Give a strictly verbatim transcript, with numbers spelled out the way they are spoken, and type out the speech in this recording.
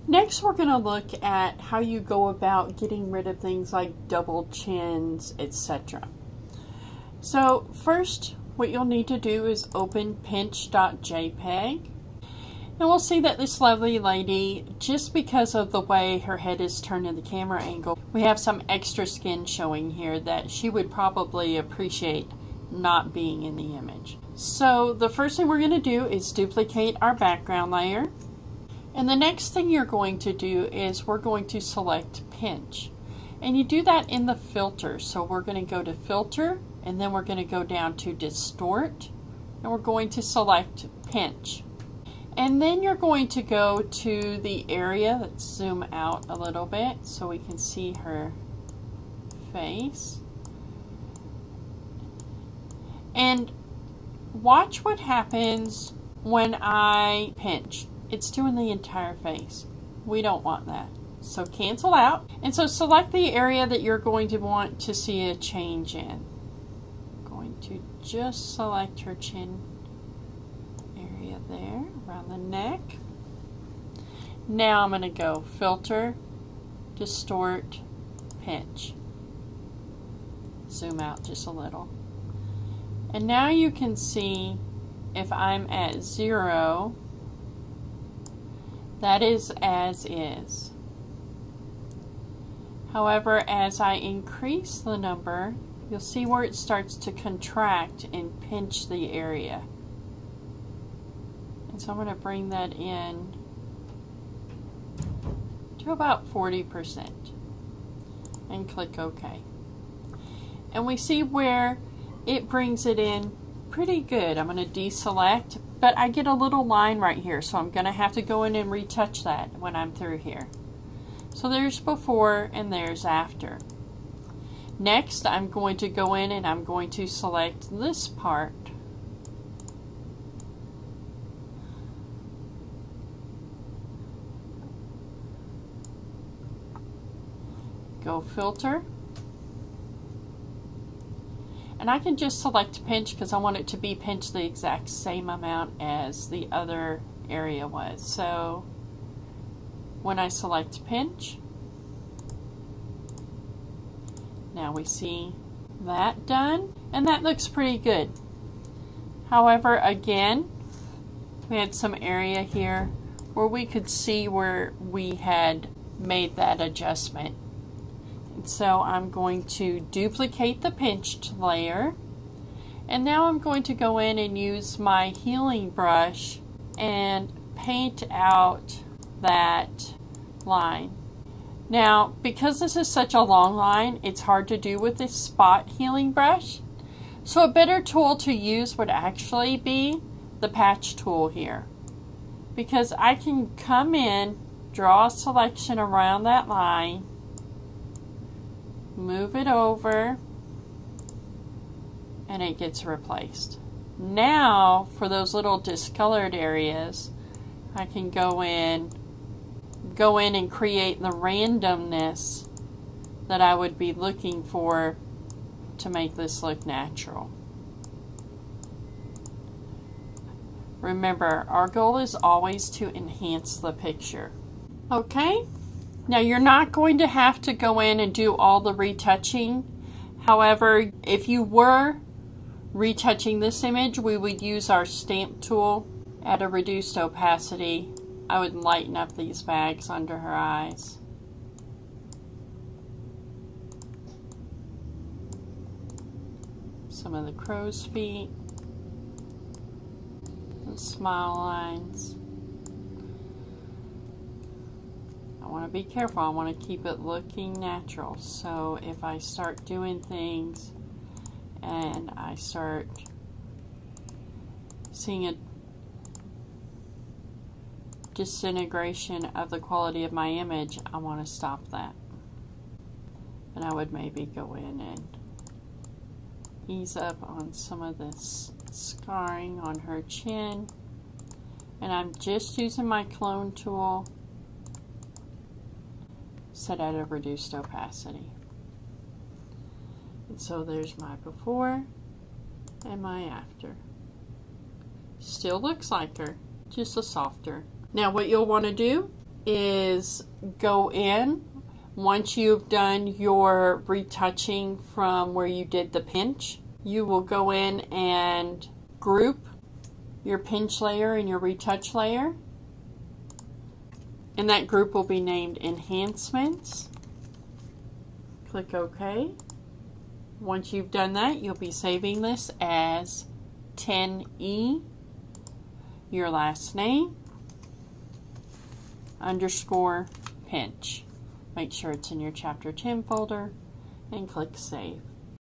Next, we're going to look at how you go about getting rid of things like double chins, et cetera. So first, what you'll need to do is open pinch dot J P G. And we'll see that this lovely lady, just because of the way her head is turned in the camera angle, we have some extra skin showing here that she would probably appreciate not being in the image. So the first thing we're going to do is duplicate our background layer. And the next thing you're going to do is we're going to select pinch. And you do that in the filter. So we're going to go to filter, and then we're going to go down to distort, and we're going to select pinch. And then you're going to go to the area. Let's zoom out a little bit so we can see her face. And watch what happens when I pinch. It's doing the entire face. We don't want that. So cancel out. And so select the area that you're going to want to see a change in. I'm going to just select her chin area there, around the neck. Now I'm going to go filter, distort, pinch. Zoom out just a little. And now you can see if I'm at zero, that is as is. However, as I increase the number, you'll see where it starts to contract and pinch the area. And so I'm going to bring that in to about forty percent and click OK. And we see where it brings it in pretty good. I'm going to deselect, but I get a little line right here, so I'm going to have to go in and retouch that when I'm through here. So there's before and there's after. Next, I'm going to go in and I'm going to select this part. Go filter. And I can just select pinch because I want it to be pinched the exact same amount as the other area was. So when I select pinch, now we see that done, and that looks pretty good. However, again, we had some area here where we could see where we had made that adjustment. So I'm going to duplicate the pinched layer, and now I'm going to go in and use my healing brush and paint out that line. Now, because this is such a long line, it's hard to do with this spot healing brush. So a better tool to use would actually be the patch tool here, because I can come in, draw a selection around that line, move it over, and it gets replaced. Now for those little discolored areas, I can go in go in and create the randomness that I would be looking for to make this look natural. Remember, our goal is always to enhance the picture. Okay? Now you're not going to have to go in and do all the retouching. However, if you were retouching this image, we would use our stamp tool at a reduced opacity. I would lighten up these bags under her eyes. Some of the crow's feet, and smile lines. I want to be careful. I want to keep it looking natural. So if I start doing things and I start seeing a disintegration of the quality of my image, I want to stop that. And I would maybe go in and ease up on some of this scarring on her chin. And I'm just using my clone tool set at a reduced opacity. And so there's my before and my after. Still looks like her, just a softer. Now what you'll want to do is go in, once you've done your retouching from where you did the pinch, you will go in and group your pinch layer and your retouch layer. And that group will be named Enhancements. Click OK. Once you've done that, you'll be saving this as ten E, your last name, underscore pinch. Make sure it's in your chapter ten folder and click Save.